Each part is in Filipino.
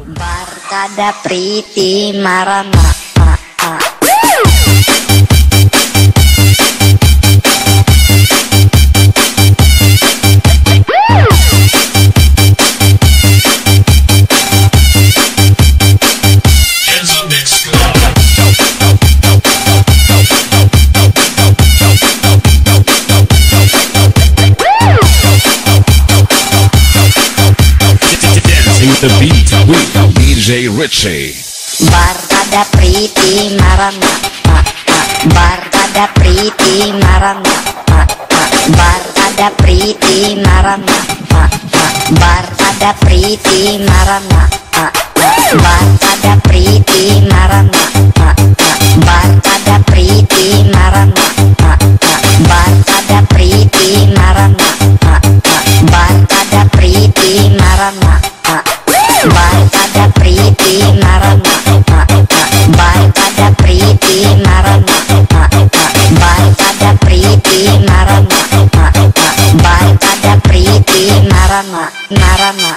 Barkada Priti Marana. The beat with DJ Richie. Barkada Priti Marana. Barkada Priti Marana. Barkada Priti Marana. Barkada Priti Marana. Barkada Priti Marana. Barkada Priti Marana. Barkada Priti Marana. Barkada Priti Marana. Barkada Priti Marana. Barkada Priti Marana. Barkada Priti Marana. Barkada Priti Marana. Marana.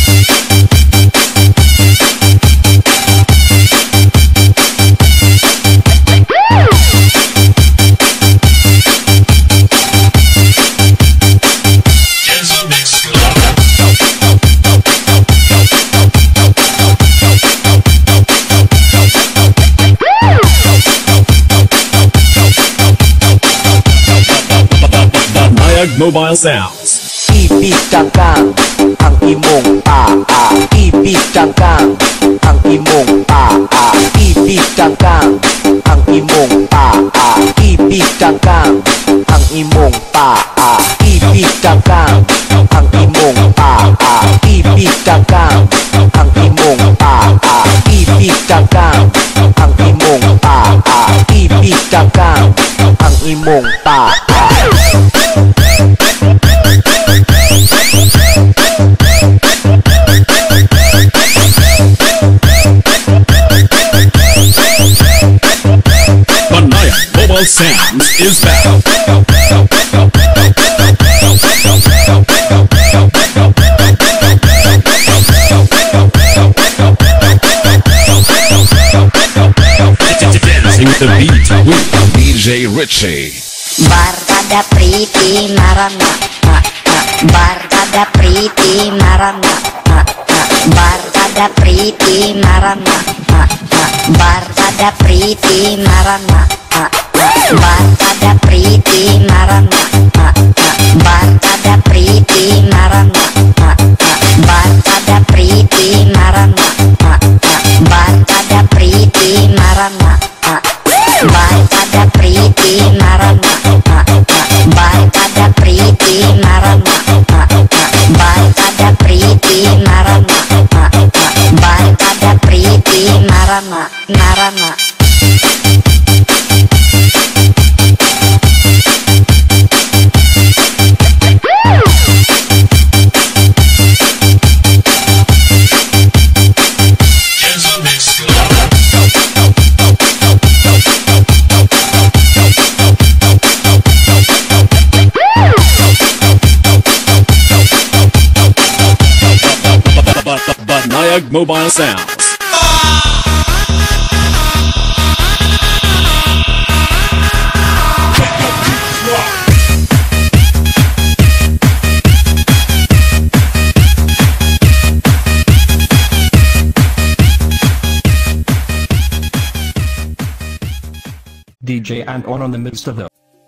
Mobile Sounds. Ibigakang ang imong paa. Ibigakang ang imong paa. Ibigakang ang imong paa. Ibigakang ang imong paa. Ibigakang ang imong paa. Ibigakang ang imong paa. Ibigakang ang imong paa. Ibigakang ang imong paa. Banaya Mobile Sounds is back. Dancing the beat with DJ Richie. Barkada Priti Marana. Barkada Priti Marana. Barkada Priti Marana. Barkada Priti Marana. Barkada Priti Marana. Barkada Priti Marana. Barkada Priti Marana. Barkada Priti Marana. Barkada Priti Marana. Barkada Priti Marana. Barkada Priti Marana. Barkada Priti Marana. Marana. Banayag Mobile Sounds. DJ Anton on the midst of the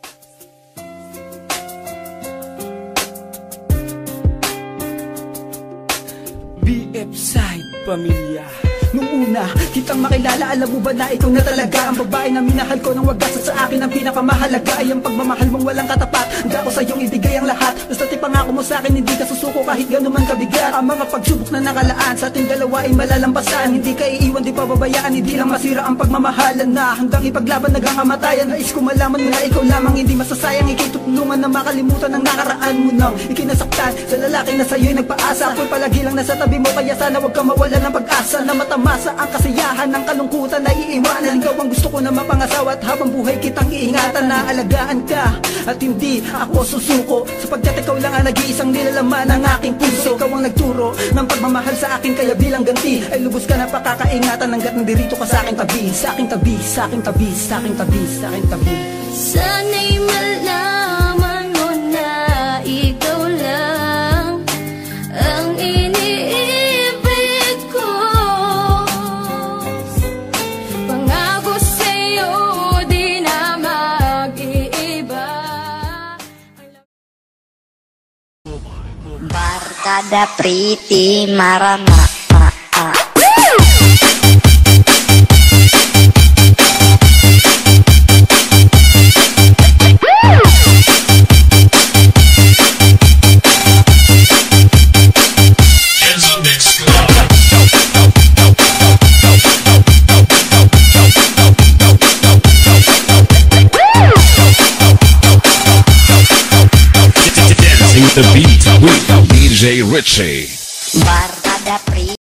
BF Side Pamilya. Nung una, kitang makilala, alam mo ba na ikaw na talaga ang babae na minahal ko nang wagas at sa akin ang pinakamahalaga ay ang pagmamahal mong walang katapat. Handa ko sa iyong ibigay ang lahat. Basta tipangako mo sa akin, hindi ka susuko kahit gano'n man kabigat. Ang mga pagsubok na nakalaan sa ating dalawa ay malalampasan. Hindi ka iiwan, di pababayaan, hindi lang masira ang pagmamahalan na hanggang ipaglaban hanggang kamatayan. Nais ko malaman mo na ikaw lamang hindi masasayang. Ikay tutulungan na makalimutan ang nakaraan mo nang ikinasaktan sa lalaki na sa'yo'y nagpaasa. Ako'y palagi lang nasa tabi mo, kaya sana wag ka mawala ng pag-asa na matama Namasa ang kasiyahan ng kalungkutan na iiwanan. Ikaw ang gusto ko na mapangasawa at habang buhay kitang iingatan. Na alagaan ka at hindi ako susuko, sapagkat ikaw lang ang nag-iisang nilalaman ng aking puso. Ikaw ang nagturo ng pagmamahal sa akin, kaya bilang ganti ay lubos ka na pakakaingatan hanggat nandirito ka sa aking tabi. Sa aking tabi, sa aking tabi, sa aking tabi, sa aking tabi. Sana'y malaman mo na ikaw lang ang iniibig ko. Pangako sa'yo di na mag-iiba. Barkada Priti Marama. Dancing with the beat with DJ Richie. Barkada Priti